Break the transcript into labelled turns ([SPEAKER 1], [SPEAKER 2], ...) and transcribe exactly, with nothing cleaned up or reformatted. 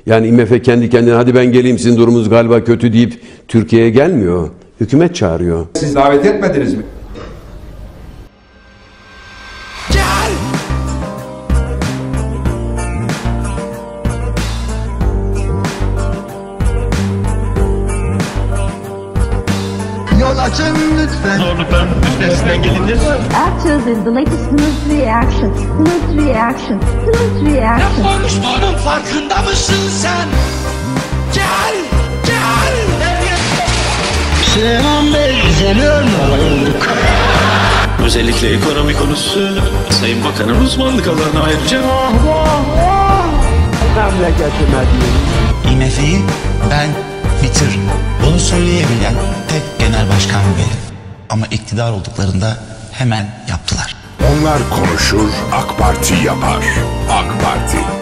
[SPEAKER 1] Yani I M F kendi kendine hadi ben geleyim sizin durumunuz galiba kötü deyip Türkiye'ye gelmiyor. Hükümet çağırıyor.
[SPEAKER 2] Siz davet etmediniz mi?
[SPEAKER 3] Gel!
[SPEAKER 4] Yol açın lütfen.
[SPEAKER 5] Zorlukların üstesinden gelinir.
[SPEAKER 6] After this, the latest news reaction, news reaction, news reaction.
[SPEAKER 3] Ne konuştuğunun farkında mısın sen? Gel! Gel!
[SPEAKER 4] Süleyman Bey seni öldürdük.
[SPEAKER 5] Özellikle ekonomi konusu Sayın Bakan'ın uzmanlık alanı ayrıca.
[SPEAKER 7] I M F'yi ben bitiririm. Bunu söyleyebilen tek genel başkan benim. Ama iktidar olduklarında hemen yaptılar.
[SPEAKER 8] Onlar konuşur, AK Parti yapar. AK Parti.